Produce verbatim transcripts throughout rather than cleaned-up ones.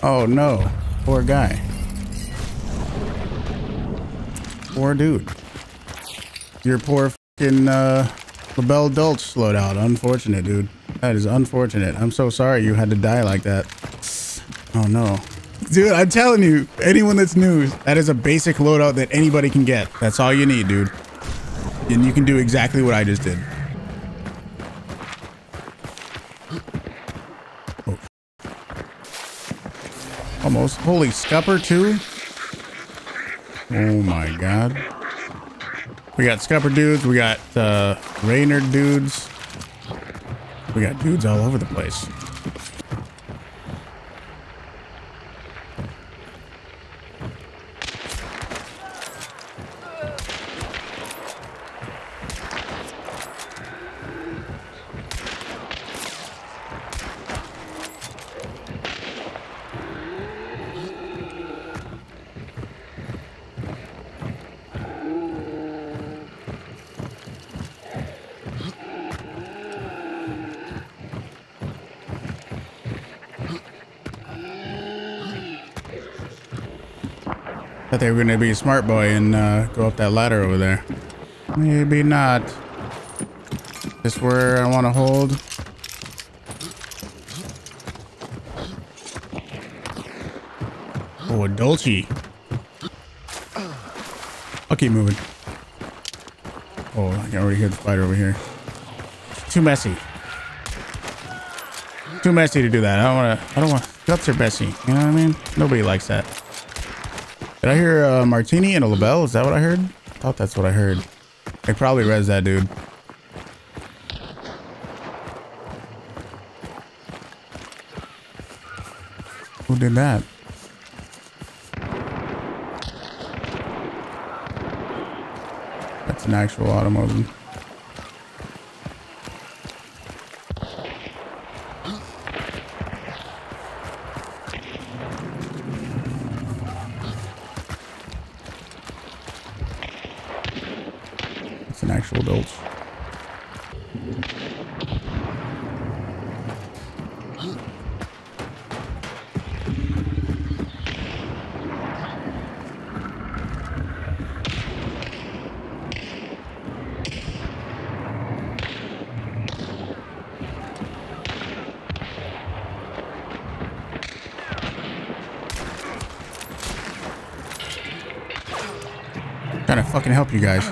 Oh no, poor guy. Poor dude. Your poor fucking uh, LaBelle Dulce loadout. Unfortunate, dude. That is unfortunate. I'm so sorry you had to die like that. Oh no. Dude, I'm telling you, anyone that's new, that is a basic loadout that anybody can get. That's all you need, dude. And you can do exactly what I just did. Oh. Almost. Holy scupper too? Oh my god. We got scupper dudes, we got uh, Raynor dudes. We got dudes all over the place. Thought they were gonna be a smart boy and uh, go up that ladder over there. Maybe not. This where I want to hold. Oh, a Dolce. I'll keep moving. Oh, I can already hear the spider over here. Too messy. Too messy to do that. I don't want to. I don't want. Guts are messy. You know what I mean? Nobody likes that. Did I hear uh, Martini and a LaBelle? Is that what I heard? I thought that's what I heard. They probably res that dude. Who did that? That's an actual automotive. It's an actual Dolce. Trying to fucking help you guys.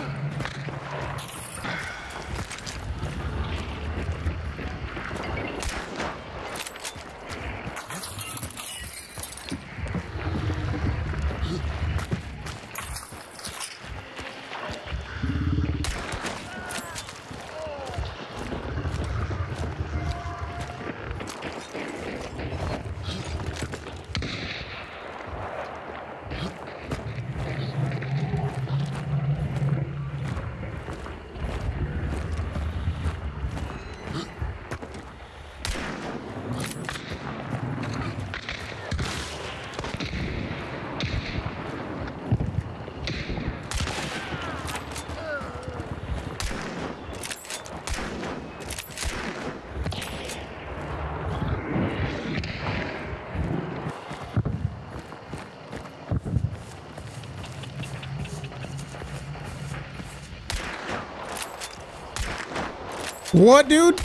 What, dude?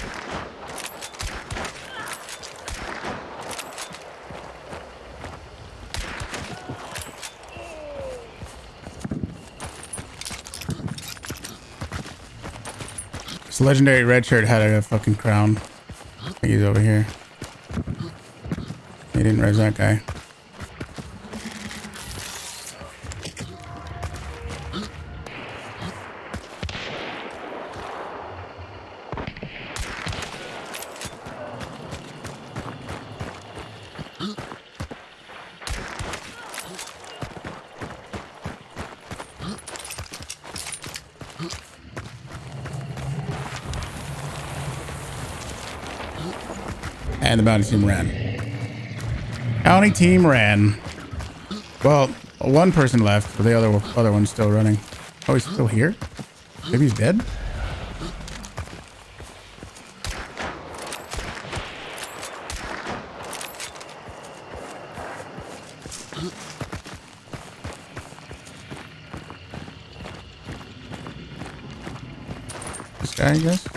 This legendary red shirt had a fucking crown. I think he's over here. He didn't res that guy. And the bounty team ran. Bounty team ran. Well, one person left, but the other other one's still running. Oh, he's still here? Maybe he's dead? This guy, I guess.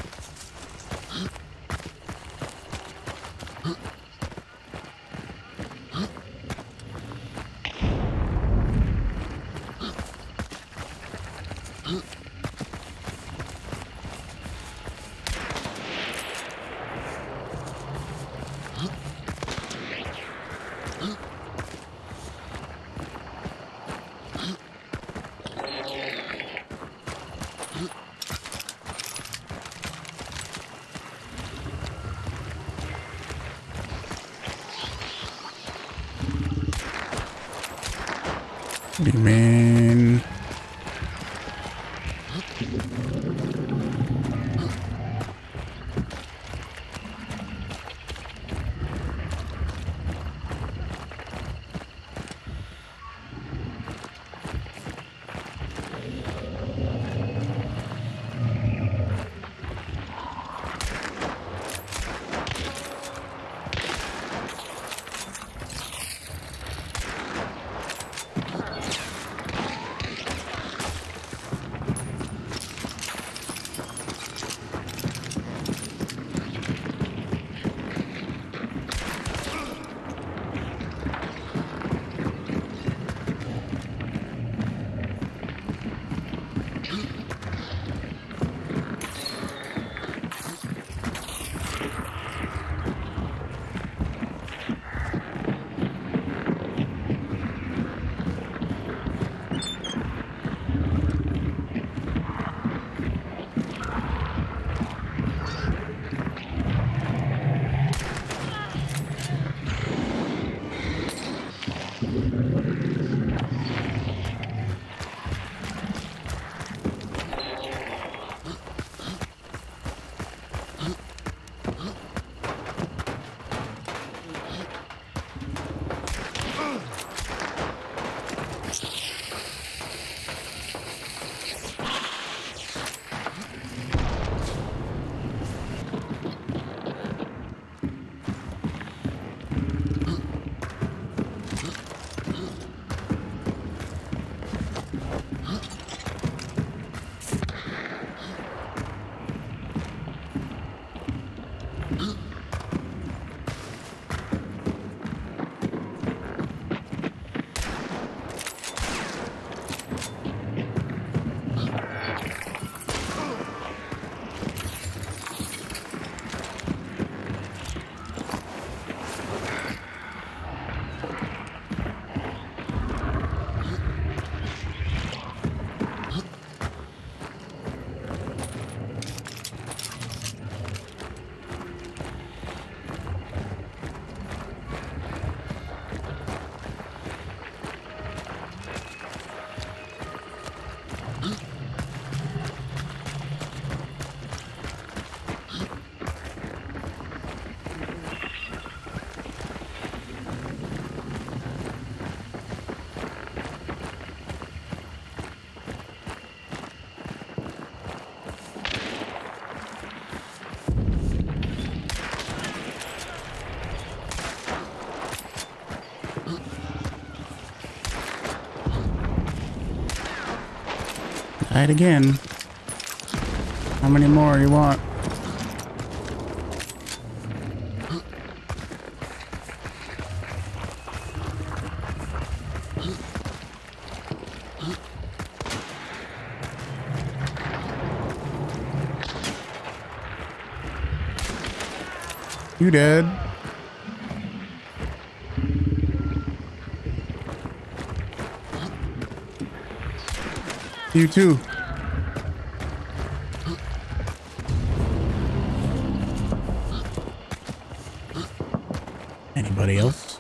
What do you mean? Try it again. How many more you want? You dead. You too. Anybody else?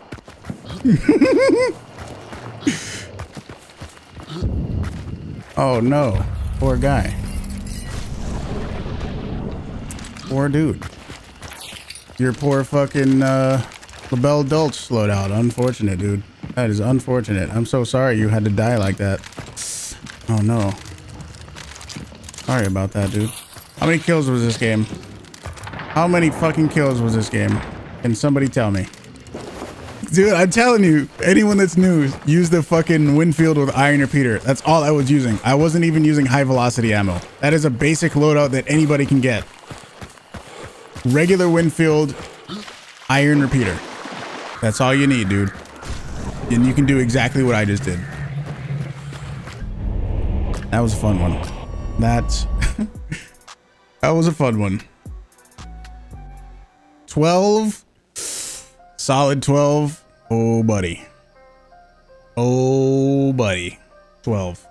Oh no. Poor guy. Poor dude. Your poor fucking uh, LaBelle Dulce slowed out. Unfortunate, dude. That is unfortunate. I'm so sorry you had to die like that. Oh no. Sorry about that, dude. How many kills was this game? How many fucking kills was this game? Can somebody tell me? Dude, I'm telling you, anyone that's new, use the fucking Winfield with iron repeater. That's all I was using. I wasn't even using high velocity ammo. That is a basic loadout that anybody can get. Regular Winfield, iron repeater. That's all you need, dude. And you can do exactly what I just did. That was a fun one. That's that was a fun one. twelve. Solid twelve. Oh, buddy. Oh, buddy. twelve.